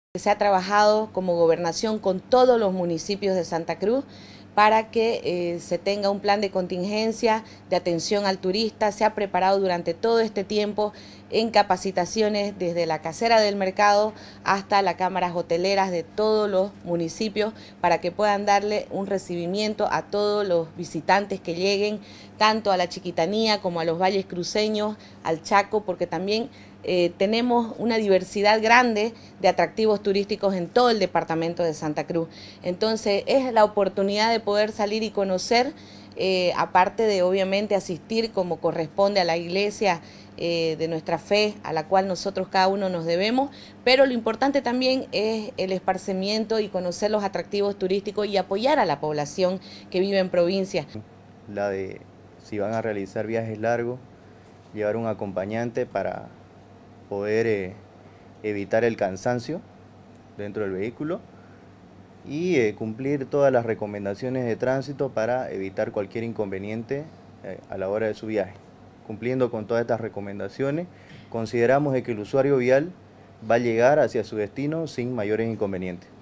Se ha trabajado como gobernación con todos los municipios de Santa Cruz para que se tenga un plan de contingencia, de atención al turista. Se ha preparado durante todo este tiempo en capacitaciones desde la casera del mercado hasta las cámaras hoteleras de todos los municipios para que puedan darle un recibimiento a todos los visitantes que lleguen, tanto a la Chiquitanía como a los valles cruceños, al Chaco, porque también tenemos una diversidad grande de atractivos turísticos en todo el departamento de Santa Cruz. Entonces es la oportunidad de poder salir y conocer, aparte de obviamente asistir como corresponde a la iglesia de nuestra fe, a la cual nosotros cada uno nos debemos, pero lo importante también es el esparcimiento y conocer los atractivos turísticos y apoyar a la población que vive en provincia. La de, si van a realizar viajes largos, llevar un acompañante para poder evitar el cansancio dentro del vehículo y cumplir todas las recomendaciones de tránsito para evitar cualquier inconveniente a la hora de su viaje. Cumpliendo con todas estas recomendaciones, consideramos que el usuario vial va a llegar hacia su destino sin mayores inconvenientes.